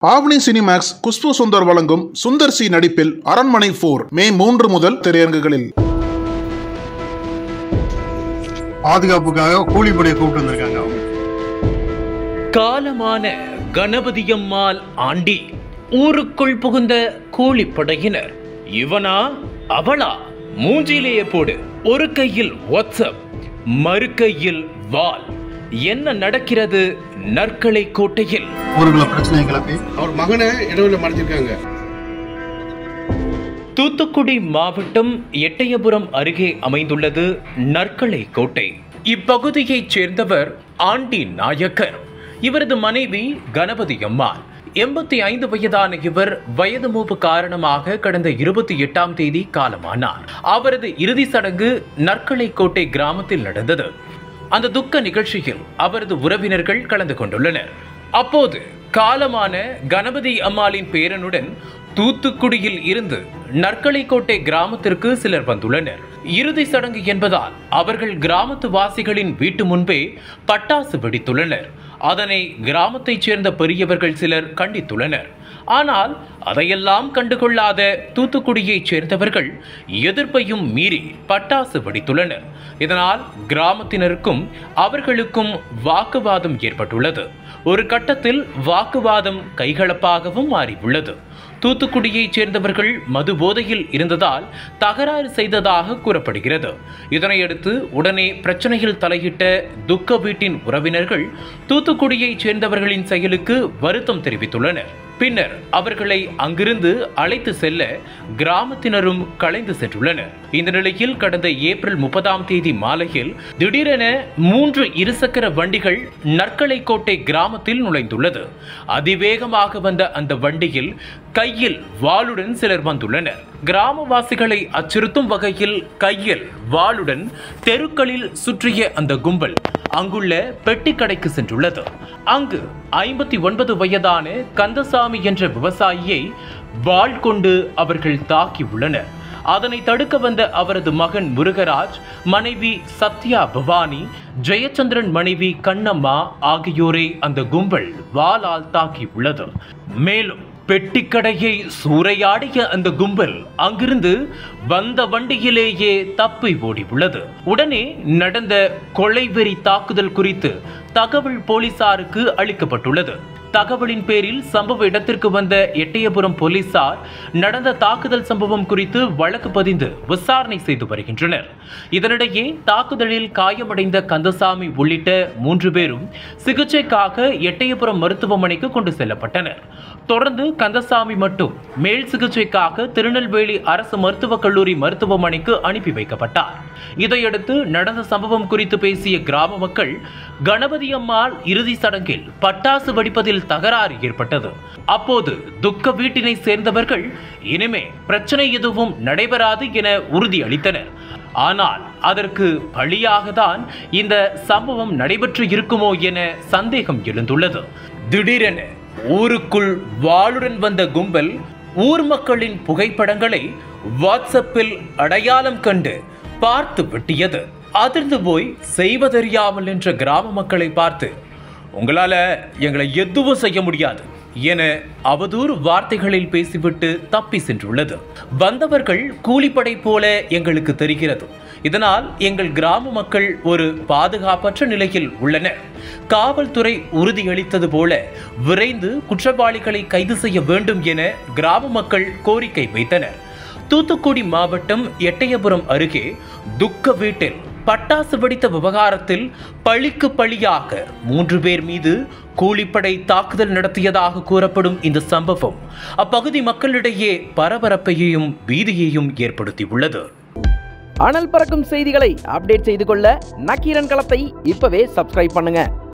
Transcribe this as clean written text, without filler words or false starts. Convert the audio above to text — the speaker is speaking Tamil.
ஆவணி சினிமேக்ஸ் குஷ்பு சுந்தர் வழங்கும் சுந்தர் சி நடிப்பில் அரண்மனை 4 மே 3 முதல் திரையரங்குகளில். பாதுகாப்புக்காக கூலிப்படையை கூப்பிட்டு வந்திருக்காங்க. காலமான கணபதியம்மாள் ஆண்டி ஊருக்குள் புகுந்த கூலிப்படையினர். இவனா அவளா? மூஞ்சிலேயே போடு. ஒரு கையில் வாட்ஸ்அப், மறு கையில் வால். என்ன நடக்கிறது நற்களை கோட்டையில்? ஊருக்குள்ள பிரச்சனை கிளப்பி அவர் மகனை இடவில் மறைச்சிருக்காங்க. தூத்துக்குடி மாவட்டம் எட்டயபுரம் அருகே அமைந்துள்ளது நற்களை கோட்டை. இப்பகுதியைச் சேர்ந்தவர் ஆண்டி நாயக்கர். இவரது மனைவி கணபதி அம்மாள். 85 வயதான இவர் வயது மூப்பு காரணமாக கடந்த 28ஆம் தேதி காலமானார். அவரது இறுதி சடங்கு நற்களை கோட்டை கிராமத்தில் நடந்தது. அந்த துக்க நிகழ்ச்சியில் அவரது உறவினர்கள் கலந்து கொண்டுள்ளனர். அப்போது காலமான கணபதி அம்மாளின் பேரனுடன் தூத்துக்குடியில் இருந்து நற்களை கோட்டை கிராமத்திற்கு சிலர் வந்துள்ளனர். இறுதி சடங்கு என்பதால் அவர்கள் கிராமத்து வாசிகளின் வீட்டு முன்பே பட்டாசு வெடித்துள்ளனர். அதனை கிராமத்தைச் சேர்ந்த பெரியவர்கள் சிலர் கண்டித்துள்ளனர். ஆனால் அதையெல்லாம் கண்டுகொள்ளாத தூத்துக்குடியைச் சேர்ந்தவர்கள் எதிர்ப்பையும் மீறி பட்டாசு வெடித்துள்ளனர். இதனால் கிராமத்தினருக்கும் அவர்களுக்கும் வாக்குவாதம் ஏற்பட்டுள்ளது. ஒரு கட்டத்தில் வாக்குவாதம் கைகலப்பாகவும் மாறியுள்ளது. தூத்துக்குடியைச் சேர்ந்தவர்கள் மது போதையில் இருந்ததால் தகராறு செய்ததாக கூறப்படுகிறது. இதனையடுத்து உடனே பிரச்சனையில் தலையிட்ட துக்க வீட்டின் உறவினர்கள் தூத்துக்குடியைச் சேர்ந்தவர்களின் செயலுக்கு வருத்தம் தெரிவித்துள்ளனர். பின்னர் அவர்களை அங்கிருந்து அழைத்து செல்ல கிராமத்தினரும் கலைந்து சென்றுள்ளனர். இந்த நிலையில் கடந்த ஏப்ரல் 30ஆம் தேதி மாலையில் திடீரென 3 இருசக்கர வண்டிகள் நற்களை கோட்டை கிராமத்தில் நுழைந்துள்ளது. அதிவேகமாக வந்த அந்த வண்டியில் கையில் வாளுடன் சிலர் வந்துள்ளனர். கிராமவாசிகளை அச்சுறுத்தும் வகையில் கையில் வாளுடன் தெருக்களில் சுற்றிய அந்த கும்பல் அங்குள்ள பெட்டி கடைக்கு சென்றுள்ளது. அங்கு 59 வயதான கந்தசாமி என்ற விவசாயியை வாள் கொண்டு அவர்கள் தாக்கியுள்ளனர். அதனை தடுக்க வந்த அவரது மகன் முருகராஜ், மனைவி சத்யா பவானி, ஜெயச்சந்திரன் மனைவி கண்ணம்மா ஆகியோரை அந்த கும்பல் வாளால் தாக்கியுள்ளது. மேலும் பெட்டிக்கடையை சூறையாடிய அந்த கும்பல் அங்கிருந்து வந்த வண்டியிலேயே தப்பி ஓடியுள்ளது. உடனே நடந்த கொலைவெறி தாக்குதல் குறித்து தகவல் போலீசாருக்கு அளிக்கப்பட்டுள்ளது. தகவலின் பேரில் சம்பவ இடத்திற்கு வந்த எட்டயபுரம் போலீசார் நடந்த தாக்குதல் சம்பவம் குறித்து வழக்கு பதிந்து விசாரணை செய்து வருகின்றனர். இதனிடையே தாக்குதலில் காயமடைந்த கந்தசாமி உள்ளிட்ட 3 பேரும் சிகிச்சைக்காக எட்டயபுரம் மருத்துவமனைக்கு கொண்டு செல்லப்பட்டனர். தொடர்ந்து கந்தசாமி மட்டும் மேல் சிகிச்சைக்காக திருநெல்வேலி அரசு மருத்துவக் கல்லூரி மருத்துவமனைக்கு அனுப்பி வைக்கப்பட்டார். இதையடுத்து நடந்த சம்பவம் குறித்து பேசிய கிராம மக்கள், கணபதி அம்மாள் இறுதி சடங்கில் பட்டாசு வெடிப்பதில் தகராறு ஏற்பட்டது. அப்போது துக்க வீட்டினை சேர்ந்தவர்கள் இனிமே பிரச்சனை எதுவும் நடைபெறாது என உறுதியளித்தனர். ஆனால் அதற்கு பழியாக தான் இந்த சம்பவம் நடைபெற்று இருக்குமோ என சந்தேகம் எழுந்துள்ளது. திடீரென ஊருக்குள் வாளுடன் வந்த கும்பல் ஊர் மக்களின் புகைப்படங்களை வாட்ஸ்அப்பில் அடையாளம் கண்டு பார்த்து வெட்டியது. அதிர்ந்து போய் செய்வதறியாமல் என்ற கிராம மக்களை பார்த்து, உங்களால எங்களை எதுவும் செய்ய முடியாது என அவதூறு வார்த்தைகளில் பேசிவிட்டு தப்பி சென்றுள்ளது. வந்தவர்கள் கூலிப்படை போல எங்களுக்கு தெரிகிறது. இதனால் எங்கள் கிராம மக்கள் ஒரு பாதுகாப்பற்ற நிலையில் உள்ளனர். காவல்துறை உறுதியளித்தது போல விரைந்து குற்றவாளிகளை கைது செய்ய வேண்டும் என கிராம மக்கள் கோரிக்கை வைத்தனர். தூத்துக்குடி மாவட்டம் எட்டயபுரம் அருகே துக்க வீட்டில் பட்டாசு வெடித்த விவகாரத்தில் பழிக்கு பழியாக 3 பேர் மீது கூலிப்படை தாக்குதல் நடத்தியதாக கூறப்படும் இந்த சம்பவம் அப்பகுதி மக்களிடையே பரபரப்பையும் பீதியையும் ஏற்படுத்தியுள்ளது. அனல் பறக்கும் செய்திகளை அப்டேட் செய்து கொள்ள நக்கீரன் களத்தை இப்பவே சப்ஸ்கிரைப் பண்ணுங்க.